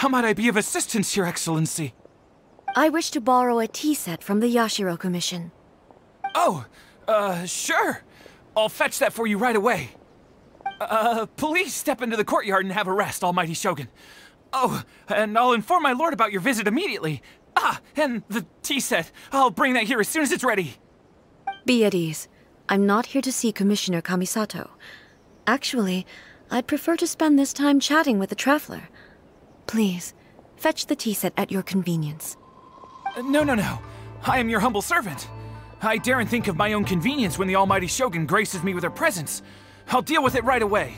How might I be of assistance, Your Excellency? I wish to borrow a tea set from the Yashiro Commission. Oh, sure. I'll fetch that for you right away. Please step into the courtyard and have a rest, Almighty Shogun. Oh, and I'll inform my lord about your visit immediately. Ah, and the tea set. I'll bring that here as soon as it's ready. Be at ease. I'm not here to see Commissioner Kamisato. Actually, I'd prefer to spend this time chatting with the traveler. Please, fetch the tea set at your convenience. No. I am your humble servant. I daren't think of my own convenience when the Almighty Shogun graces me with her presence. I'll deal with it right away.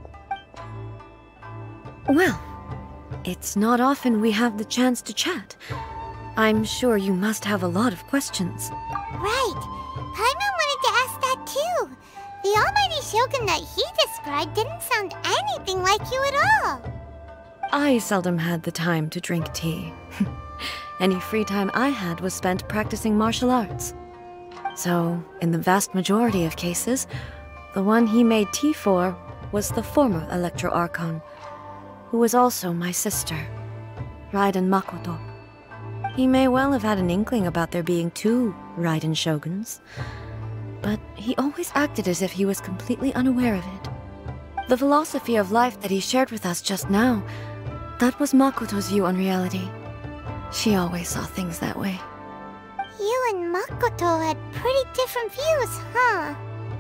Well, it's not often we have the chance to chat. I'm sure you must have a lot of questions. Right. Paimon wanted to ask that too. The Almighty Shogun that he described didn't sound anything like you at all. I seldom had the time to drink tea. Any free time I had was spent practicing martial arts. So, in the vast majority of cases, the one he made tea for was the former Electro Archon, who was also my sister, Raiden Makoto. He may well have had an inkling about there being two Raiden Shoguns, but he always acted as if he was completely unaware of it. The philosophy of life that he shared with us just now, that was Makoto's view on reality. She always saw things that way. You and Makoto had pretty different views, huh?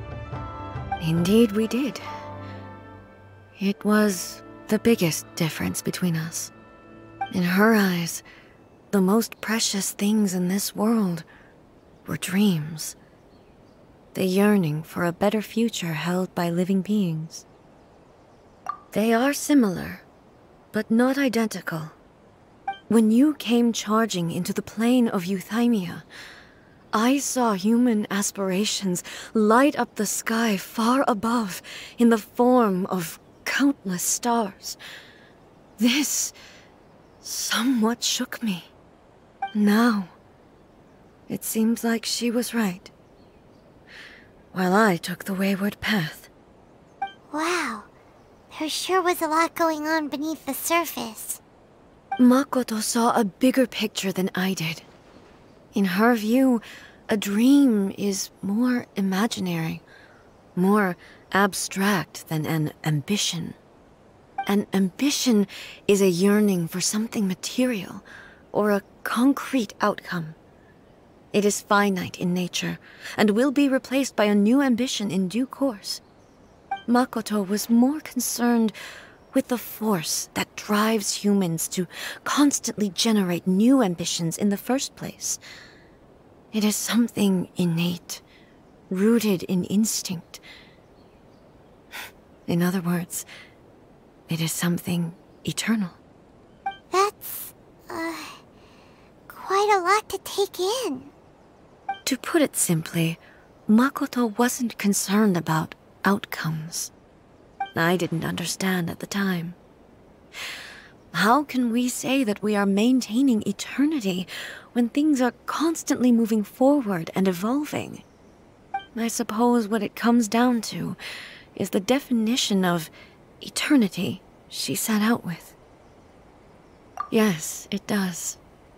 Indeed we did. It was the biggest difference between us. In her eyes, the most precious things in this world were dreams. The yearning for a better future held by living beings. They are similar, but not identical. When you came charging into the plane of Euthymia, I saw human aspirations light up the sky far above in the form of countless stars. This somewhat shook me. Now, it seems like she was right, while I took the wayward path. Wow, there sure was a lot going on beneath the surface. Makoto saw a bigger picture than I did. In her view, a dream is more imaginary, more abstract than an ambition. An ambition is a yearning for something material, or a concrete outcome. It is finite in nature, and will be replaced by a new ambition in due course. Makoto was more concerned with the force that drives humans to constantly generate new ambitions in the first place. It is something innate, rooted in instinct. In other words, it is something eternal. That's, quite a lot to take in. To put it simply, Makoto wasn't concerned about outcomes. I didn't understand at the time. How can we say that we are maintaining eternity when things are constantly moving forward and evolving? I suppose what it comes down to is the definition of eternity she set out with. Yes, it does.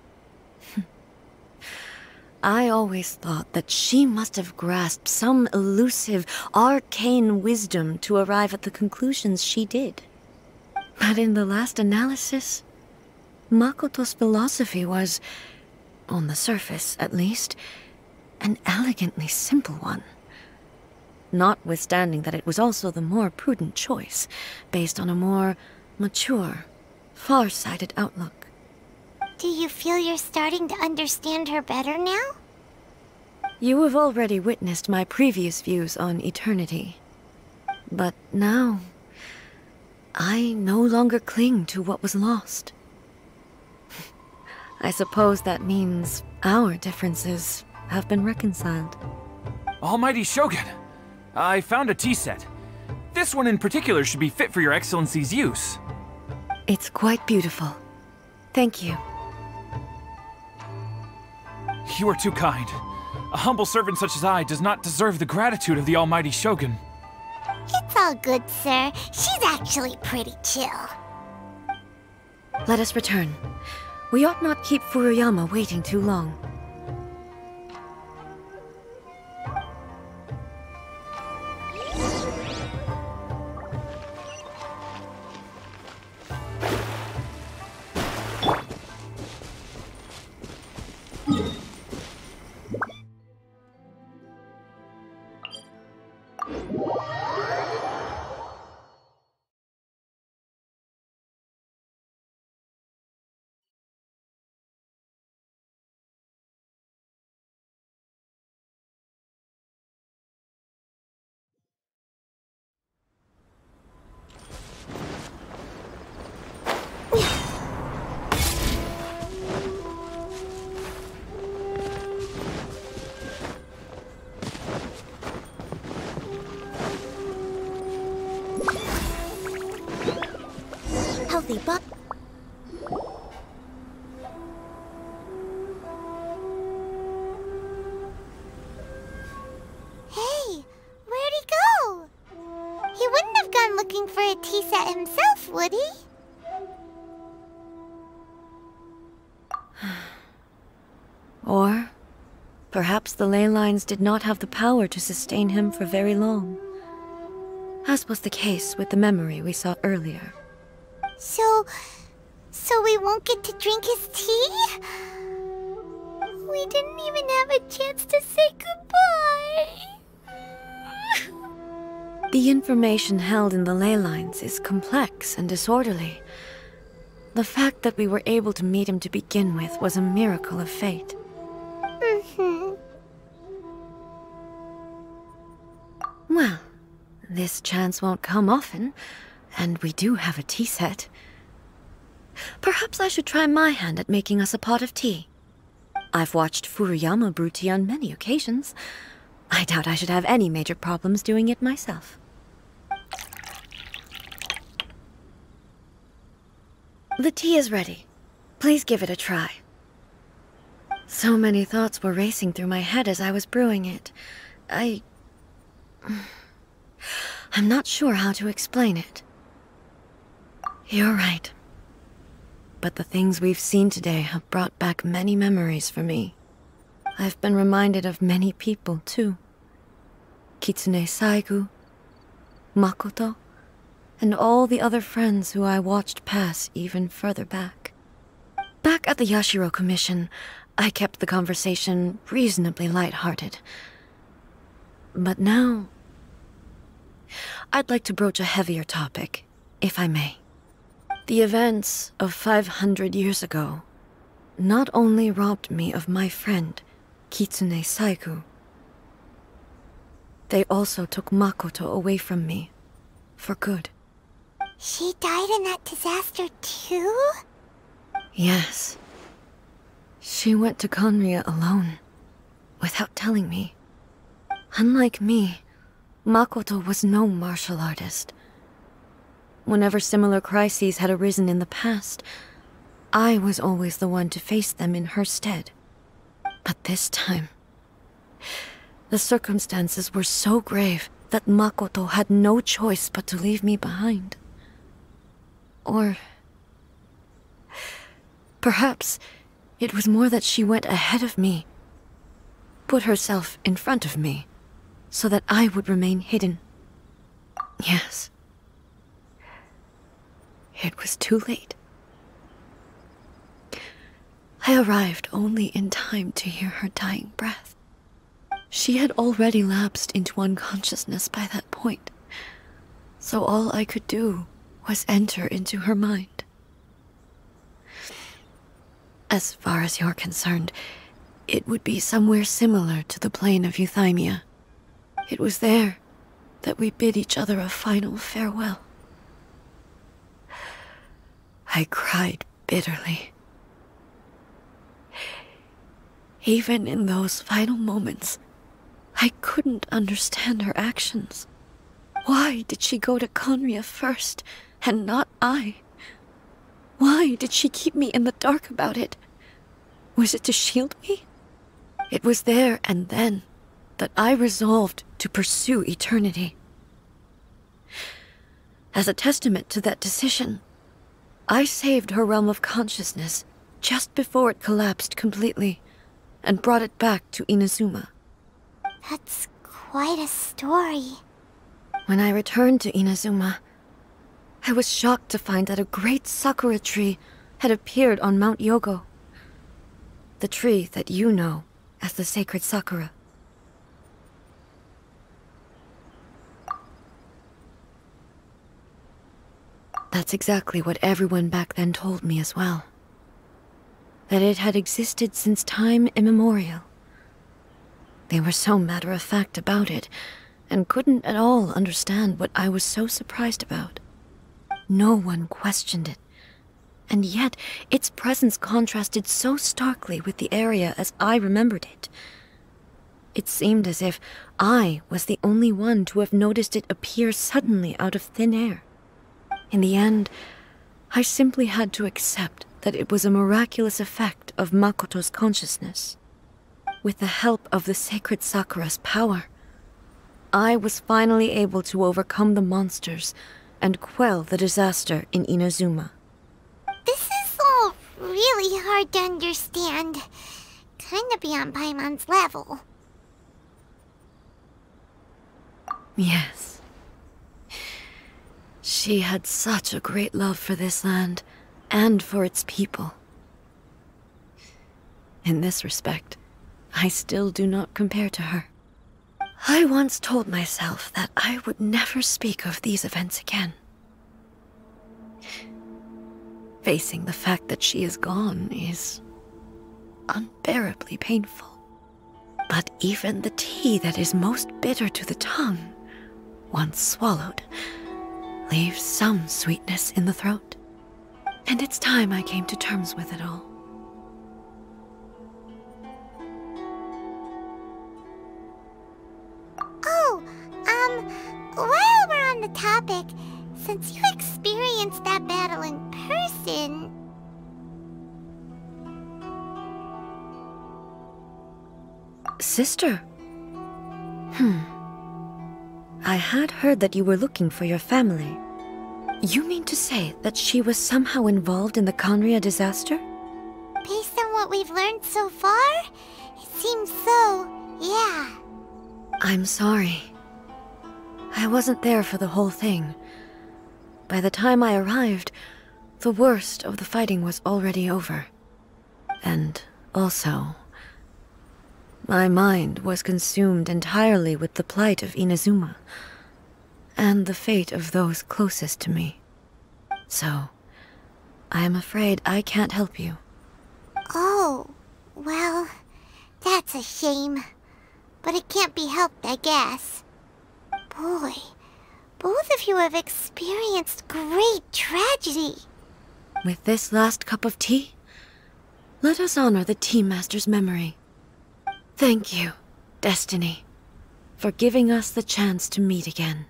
I always thought that she must have grasped some elusive, arcane wisdom to arrive at the conclusions she did. But in the last analysis, Makoto's philosophy was, on the surface at least, an elegantly simple one. Notwithstanding that it was also the more prudent choice, based on a more mature, far-sighted outlook. Do you feel you're starting to understand her better now? You have already witnessed my previous views on eternity. But now, I no longer cling to what was lost. I suppose that means our differences have been reconciled. Almighty Shogun, I found a tea set. This one in particular should be fit for your Excellency's use. It's quite beautiful. Thank you. You are too kind. A humble servant such as I does not deserve the gratitude of the Almighty Shogun. It's all good, sir. She's actually pretty chill. Let us return. We ought not keep Furuyama waiting too long. Healthy but Hey, where'd he go? He wouldn't have gone looking for a tea set himself, would he? Or perhaps the ley lines did not have the power to sustain him for very long, as was the case with the memory we saw earlier. So we won't get to drink his tea? We didn't even have a chance to say goodbye. The information held in the ley lines is complex and disorderly. The fact that we were able to meet him to begin with was a miracle of fate. Well, this chance won't come often, and we do have a tea set. Perhaps I should try my hand at making us a pot of tea. I've watched Furuyama brew tea on many occasions. I doubt I should have any major problems doing it myself. The tea is ready. Please give it a try. So many thoughts were racing through my head as I was brewing it. I'm not sure how to explain it. You're right. But the things we've seen today have brought back many memories for me. I've been reminded of many people, too. Kitsune Saigu, Makoto, and all the other friends who I watched pass even further back. Back at the Yashiro Commission, I kept the conversation reasonably light-hearted. But now, I'd like to broach a heavier topic, if I may. The events of 500 years ago not only robbed me of my friend, Kitsune Saigu, they also took Makoto away from me, for good. She died in that disaster too? Yes. She went to Conria alone, without telling me. Unlike me, Makoto was no martial artist. Whenever similar crises had arisen in the past, I was always the one to face them in her stead. But this time, the circumstances were so grave that Makoto had no choice but to leave me behind. Or perhaps it was more that she went ahead of me, put herself in front of me, so that I would remain hidden. Yes. It was too late. I arrived only in time to hear her dying breath. She had already lapsed into unconsciousness by that point, so all I could do was enter into her mind. As far as you're concerned, it would be somewhere similar to the plane of Euthymia. It was there that we bid each other a final farewell. I cried bitterly. Even in those final moments, I couldn't understand her actions. Why did she go to Conria first, and not I? Why did she keep me in the dark about it? Was it to shield me? It was there and then that I resolved to pursue eternity. As a testament to that decision, I saved her realm of consciousness just before it collapsed completely, and brought it back to Inazuma. That's quite a story. When I returned to Inazuma, I was shocked to find that a great sakura tree had appeared on Mount Yogo. The tree that you know as the sacred sakura. That's exactly what everyone back then told me as well. That it had existed since time immemorial. They were so matter-of-fact about it, and couldn't at all understand what I was so surprised about. No one questioned it, and yet its presence contrasted so starkly with the area as I remembered it. It seemed as if I was the only one to have noticed it appear suddenly out of thin air. In the end, I simply had to accept that it was a miraculous effect of Makoto's consciousness. With the help of the sacred Sakura's power, I was finally able to overcome the monsters and quell the disaster in Inazuma. This is all really hard to understand. Kinda beyond Paimon's level. Yes. She had such a great love for this land, and for its people. In this respect, I still do not compare to her. I once told myself that I would never speak of these events again. Facing the fact that she is gone is unbearably painful. But even the tea that is most bitter to the tongue, once swallowed, leaves some sweetness in the throat. And it's time I came to terms with it all. Oh, while we're on the topic, since you experienced that battle in person... Sister? I had heard that you were looking for your family. You mean to say that she was somehow involved in the Khaenri'ah disaster? Based on what we've learned so far, it seems so, yeah. I'm sorry. I wasn't there for the whole thing. By the time I arrived, the worst of the fighting was already over. And also, my mind was consumed entirely with the plight of Inazuma, and the fate of those closest to me. So, I am afraid I can't help you. Oh, well, that's a shame. But it can't be helped, I guess. Boy, both of you have experienced great tragedy. With this last cup of tea, let us honor the Tea Master's memory. Thank you, Destiny, for giving us the chance to meet again.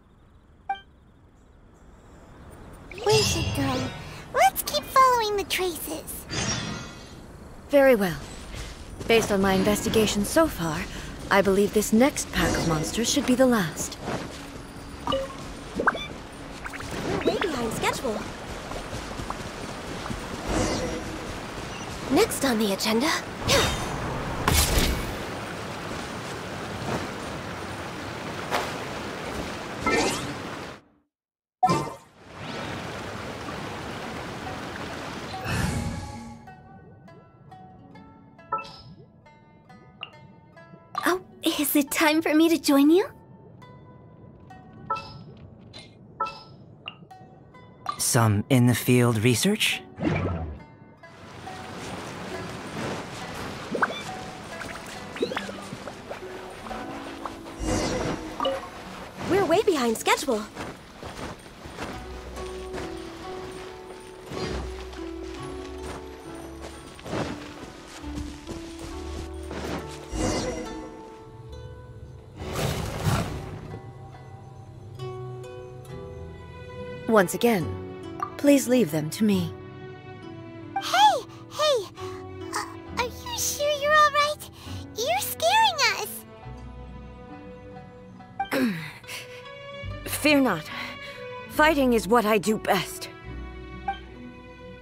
We should go. Let's keep following the traces. Very well. Based on my investigation so far, I believe this next pack of monsters should be the last. We're way behind schedule. Next on the agenda... Oh, is it time for me to join you? Some in-the-field research? We're way behind schedule. Once again, please leave them to me. Hey! Are you sure you're alright? You're scaring us! Fear not. Fighting is what I do best.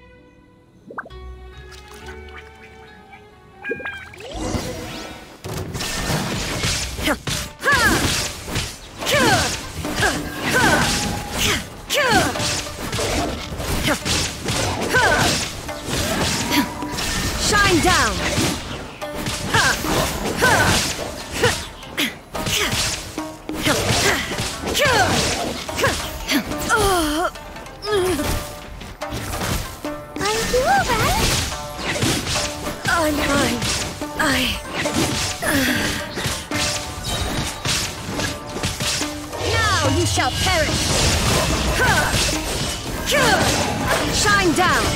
Now you shall perish! Shine down!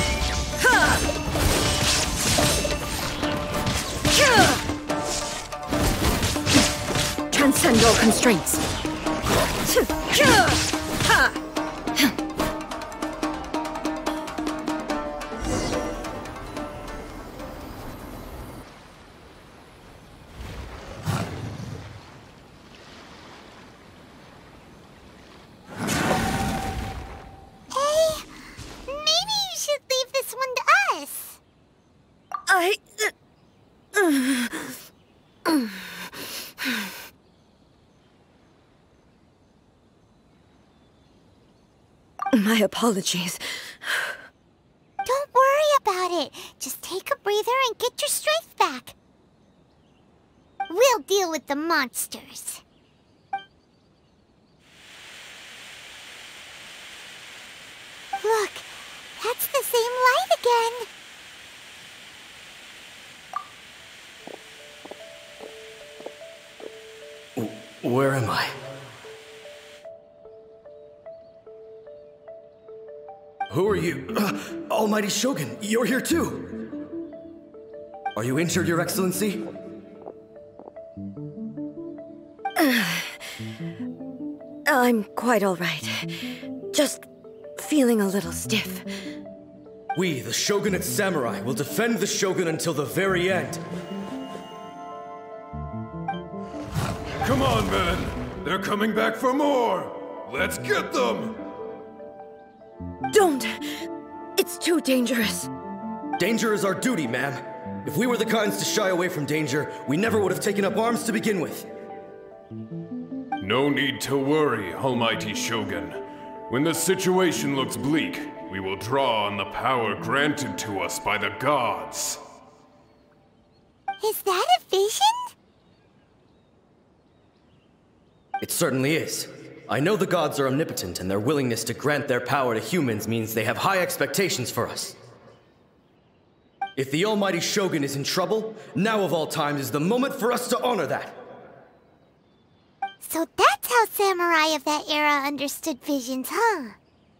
Transcend all constraints! My apologies. Don't worry about it. Just take a breather and get your strength back. We'll deal with the monsters. Look, that's the same light again. Where am I? Who are you? Almighty Shogun, you're here too! Are you injured, Your Excellency? I'm quite all right. Just feeling a little stiff. We, the Shogunate Samurai, will defend the Shogun until the very end. Come on, men! They're coming back for more! Let's get them! Don't! It's too dangerous. Danger is our duty, ma'am. If we were the kinds to shy away from danger, we never would have taken up arms to begin with. No need to worry, Almighty Shogun. When the situation looks bleak, we will draw on the power granted to us by the gods. Is that a vision? It certainly is. I know the gods are omnipotent, and their willingness to grant their power to humans means they have high expectations for us. If the Almighty Shogun is in trouble, now of all times is the moment for us to honor that. So that's how samurai of that era understood visions, huh?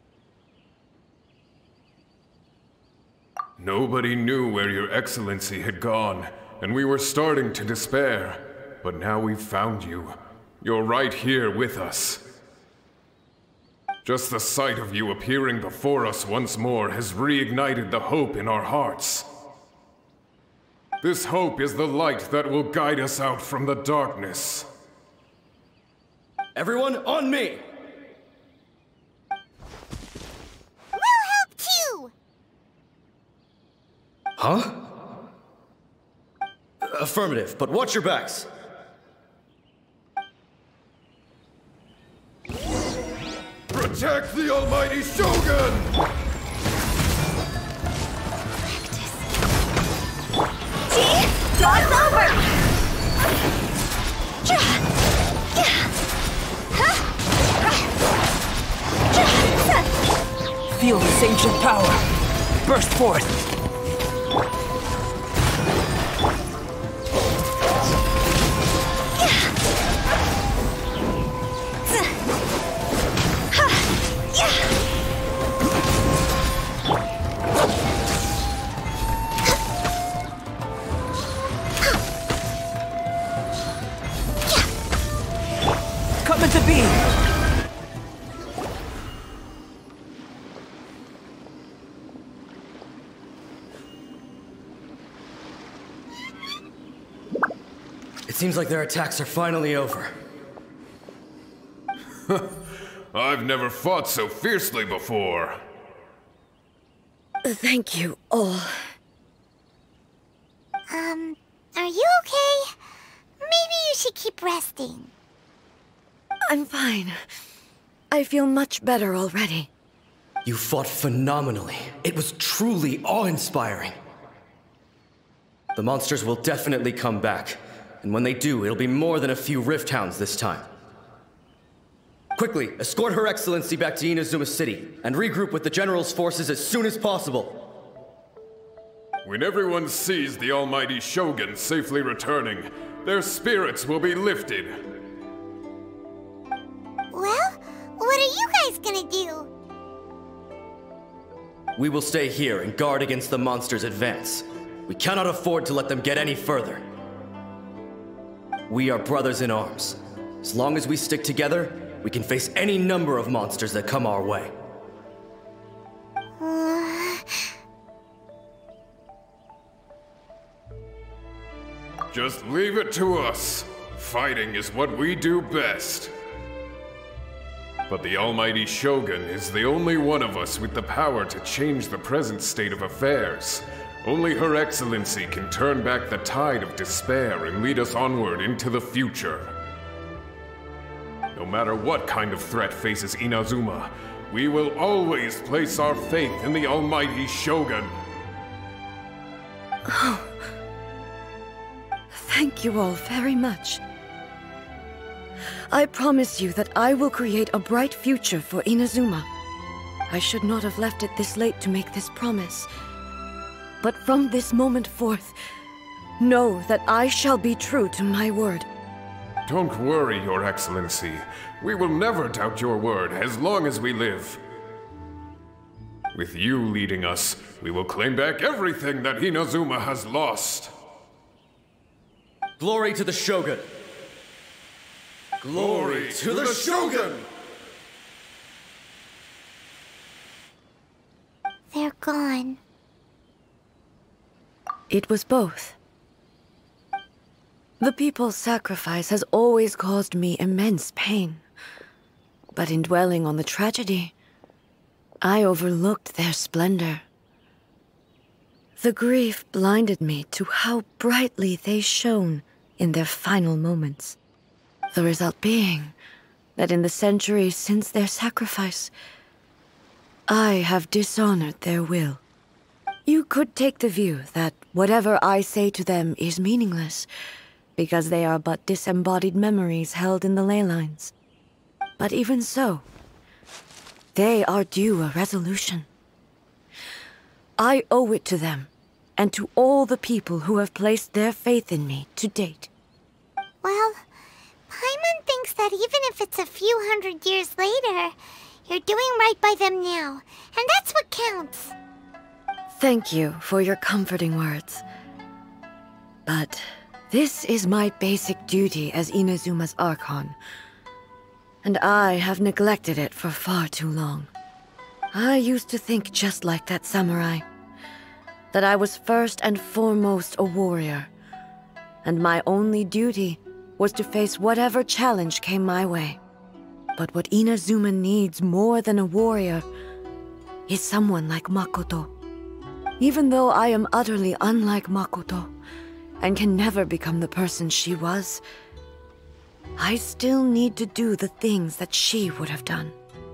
Nobody knew where Your Excellency had gone, and we were starting to despair. But now we've found you. You're right here with us. Just the sight of you appearing before us once more has reignited the hope in our hearts. This hope is the light that will guide us out from the darkness. Everyone, on me! We'll help too! Huh? Affirmative, but watch your backs. Protect the Almighty Shogun! Dog's over! Feel this ancient power. Burst forth. Come into being. It seems like their attacks are finally over. I've never fought so fiercely before. Thank you all. Are you okay? Maybe you should keep resting. I'm fine. I feel much better already. You fought phenomenally. It was truly awe-inspiring. The monsters will definitely come back. And when they do, it'll be more than a few Rift Hounds this time. Quickly, escort Her Excellency back to Inazuma City, and regroup with the General's forces as soon as possible. When everyone sees the almighty Shogun safely returning, their spirits will be lifted. Well, what are you guys gonna do? We will stay here and guard against the monster's advance. We cannot afford to let them get any further. We are brothers in arms. As long as we stick together, we can face any number of monsters that come our way. Just leave it to us. Fighting is what we do best. But the almighty Shogun is the only one of us with the power to change the present state of affairs. Only Her Excellency can turn back the tide of despair and lead us onward into the future. No matter what kind of threat faces Inazuma, we will always place our faith in the almighty Shogun. Oh. Thank you all very much. I promise you that I will create a bright future for Inazuma. I should not have left it this late to make this promise. But from this moment forth, know that I shall be true to my word. Don't worry, Your Excellency. We will never doubt your word as long as we live. With you leading us, we will claim back everything that Inazuma has lost. Glory to the Shogun! Glory to the Shogun! They're gone. It was both. The people's sacrifice has always caused me immense pain. But in dwelling on the tragedy, I overlooked their splendor. The grief blinded me to how brightly they shone in their final moments. The result being that in the centuries since their sacrifice, I have dishonored their will. You could take the view that whatever I say to them is meaningless, because they are but disembodied memories held in the ley lines. But even so, they are due a resolution. I owe it to them, and to all the people who have placed their faith in me to date. Well, Paimon thinks that even if it's a few hundred years later, you're doing right by them now, and that's what counts. Thank you for your comforting words. But this is my basic duty as Inazuma's Archon, and I have neglected it for far too long. I used to think just like that samurai, that I was first and foremost a warrior, and my only duty was to face whatever challenge came my way. But what Inazuma needs more than a warrior is someone like Makoto. Even though I am utterly unlike Makoto, and can never become the person she was, I still need to do the things that she would have done.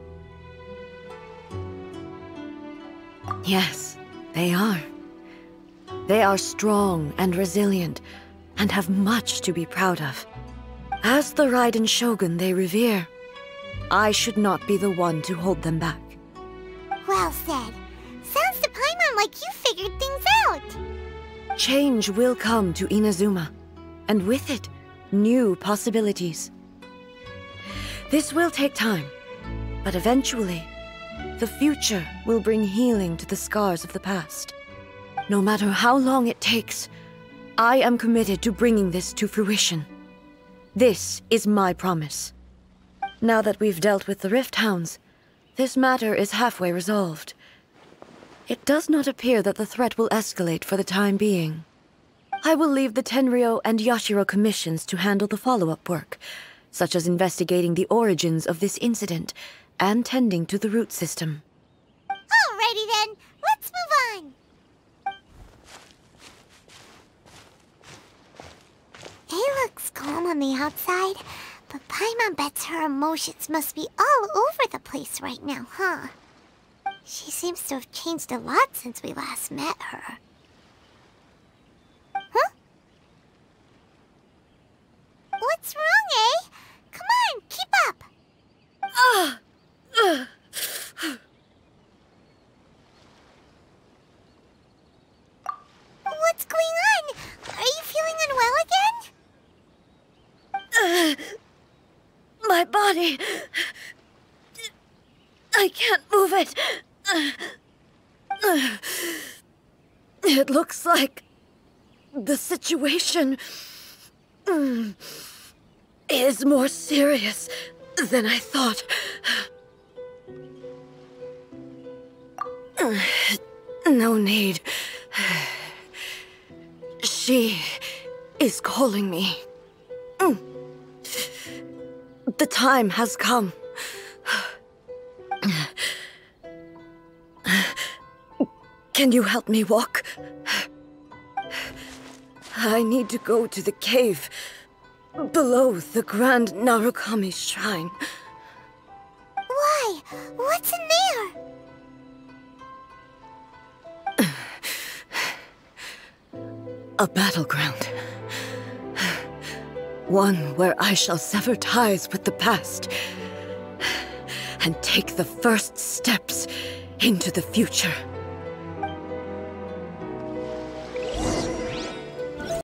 Yes, they are. They are strong and resilient, and have much to be proud of. As the Raiden Shogun they revere, I should not be the one to hold them back. Well said. Sounds to Paimon like you figured things out. Change will come to Inazuma, and with it, new possibilities. This will take time, but eventually, the future will bring healing to the scars of the past. No matter how long it takes, I am committed to bringing this to fruition. This is my promise. Now that we've dealt with the Rift Hounds, this matter is halfway resolved. It does not appear that the threat will escalate for the time being. I will leave the Tenryo and Yashiro commissions to handle the follow-up work, such as investigating the origins of this incident and tending to the root system. Alrighty then, let's move on. It looks calm on the outside, but Paimon bets her emotions must be all over the place right now, huh? She seems to have changed a lot since we last met her. Huh? What's wrong, eh? Come on, keep up! it. It looks like the situation is more serious than I thought. No need. She is calling me. The time has come. Can you help me walk? I need to go to the cave below the Grand Narukami Shrine. Why? What's in there? A battleground. One where I shall sever ties with the past and take the first steps into the future.